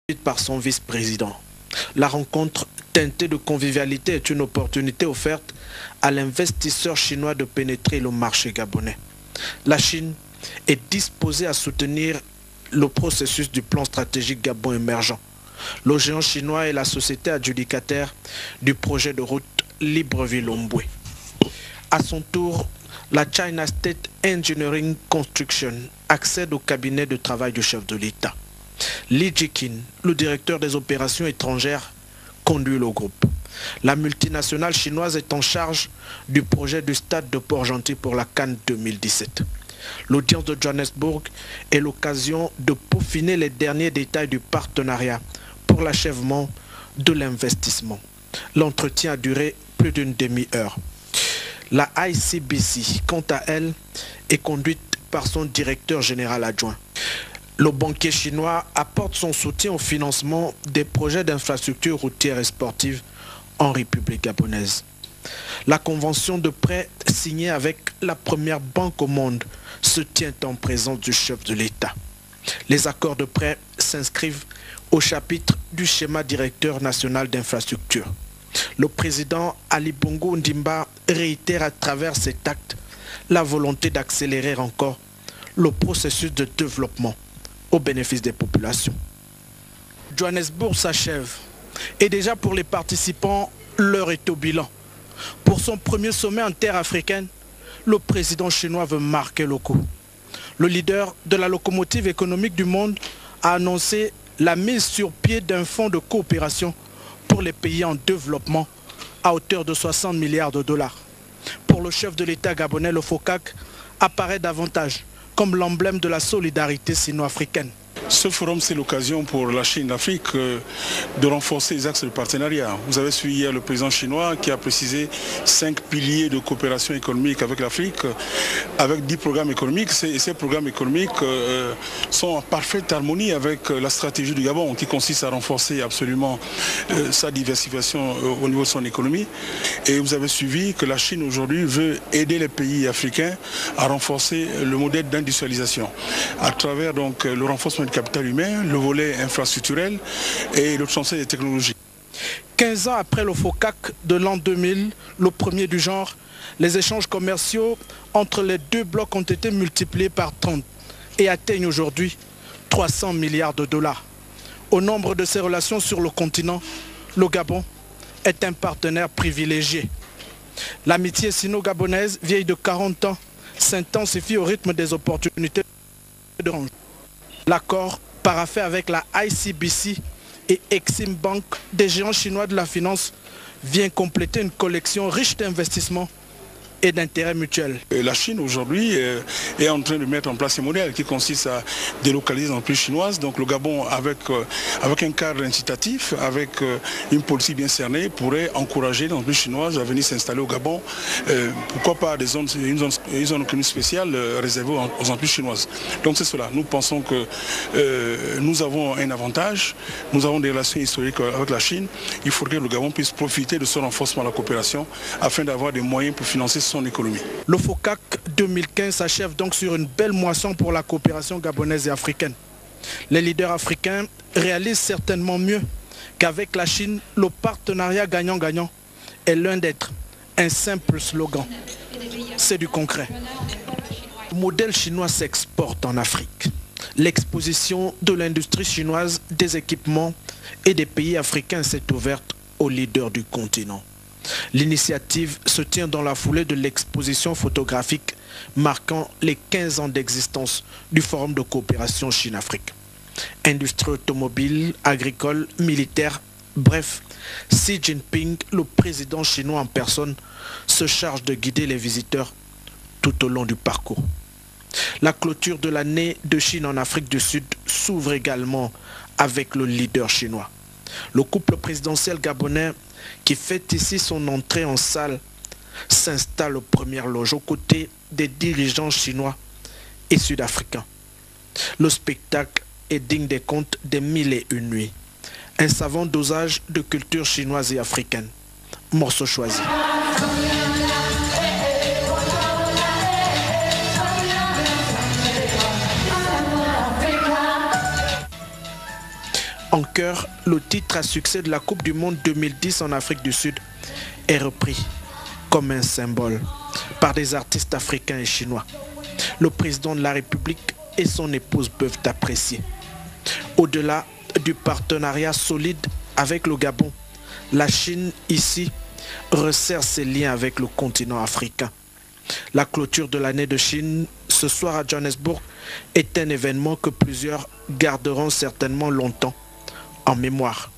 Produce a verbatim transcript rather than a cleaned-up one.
par son vice-président. La rencontre teintée de convivialité est une opportunité offerte à l'investisseur chinois de pénétrer le marché gabonais. La Chine est disposée à soutenir le processus du plan stratégique Gabon émergent. Le géant chinois est la société adjudicataire du projet de route Libreville-Omboué. À son tour, la China State Engineering Construction accède au cabinet de travail du chef de l'État. Li Jiqin, le directeur des opérations étrangères, conduit le groupe. La multinationale chinoise est en charge du projet du stade de Port-Gentil pour la Cannes deux mille dix-sept. L'audience de Johannesburg est l'occasion de peaufiner les derniers détails du partenariat pour l'achèvement de l'investissement. L'entretien a duré plus d'une demi-heure. La I C B C, quant à elle, est conduite par son directeur général adjoint. Le banquier chinois apporte son soutien au financement des projets d'infrastructures routières et sportives en République gabonaise. La convention de prêt signée avec la première banque au monde se tient en présence du chef de l'État. Les accords de prêt s'inscrivent au chapitre du schéma directeur national d'infrastructure. Le président Ali Bongo Ndimba réitère à travers cet acte la volonté d'accélérer encore le processus de développement au bénéfice des populations. Johannesburg s'achève et déjà pour les participants, l'heure est au bilan. Pour son premier sommet en terre africaine, le président chinois veut marquer le coup. Le leader de la locomotive économique du monde a annoncé la mise sur pied d'un fonds de coopération pour les pays en développement à hauteur de soixante milliards de dollars. Pour le chef de l'État gabonais, le FOCAC apparaît davantage comme l'emblème de la solidarité sino-africaine. Ce forum, c'est l'occasion pour la Chine et l'Afrique de renforcer les axes de partenariat. Vous avez suivi hier le président chinois qui a précisé cinq piliers de coopération économique avec l'Afrique, avec dix programmes économiques. Et ces programmes économiques sont en parfaite harmonie avec la stratégie du Gabon qui consiste à renforcer absolument sa diversification au niveau de son économie. Et vous avez suivi que la Chine aujourd'hui veut aider les pays africains à renforcer le modèle d'industrialisation à travers donc le renforcement du capital humain, le volet infrastructurel et le transfert des technologies. quinze ans après le FOCAC de l'an deux mille, le premier du genre, les échanges commerciaux entre les deux blocs ont été multipliés par trente et atteignent aujourd'hui trois cents milliards de dollars. Au nombre de ces relations sur le continent, le Gabon est un partenaire privilégié. L'amitié sino-gabonaise, vieille de quarante ans, s'intensifie au rythme des opportunités de range. L'accord paraphé avec la I C B C et Exim Bank, des géants chinois de la finance, vient compléter une collection riche d'investissements et d'intérêts mutuels. La Chine aujourd'hui est en train de mettre en place un modèle qui consiste à délocaliser les entreprises chinoises. Donc le Gabon, avec, avec un cadre incitatif, avec une politique bien cernée, pourrait encourager les entreprises chinoises à venir s'installer au Gabon. Euh, pourquoi pas des zones, une zone, une zone économique spéciale réservée aux entreprises chinoises. Donc c'est cela. Nous pensons que euh, nous avons un avantage, nous avons des relations historiques avec la Chine. Il faudrait que le Gabon puisse profiter de ce renforcement de la coopération afin d'avoir des moyens pour financer son économie. Le FOCAC deux mille quinze s'achève donc sur une belle moisson pour la coopération gabonaise et africaine. Les leaders africains réalisent certainement mieux qu'avec la Chine, le partenariat gagnant-gagnant est loin d'être un simple slogan. C'est du concret. Le modèle chinois s'exporte en Afrique. L'exposition de l'industrie chinoise, des équipements et des pays africains s'est ouverte aux leaders du continent. L'initiative se tient dans la foulée de l'exposition photographique marquant les quinze ans d'existence du Forum de coopération Chine-Afrique. Industrie automobile, agricole, militaire, bref, Xi Jinping, le président chinois en personne, se charge de guider les visiteurs tout au long du parcours. La clôture de l'année de Chine en Afrique du Sud s'ouvre également avec le leader chinois. Le couple présidentiel gabonais qui fait ici son entrée en salle s'installe aux premières loges aux côtés des dirigeants chinois et sud-africains. Le spectacle est digne des contes des mille et une nuits. Un savant dosage de culture chinoise et africaine. Morceau choisi. En chœur, le titre à succès de la Coupe du Monde deux mille dix en Afrique du Sud est repris comme un symbole par des artistes africains et chinois. Le président de la République et son épouse peuvent apprécier. Au-delà du partenariat solide avec le Gabon, la Chine ici resserre ses liens avec le continent africain. La clôture de l'année de Chine ce soir à Johannesburg est un événement que plusieurs garderont certainement longtemps en mémoire.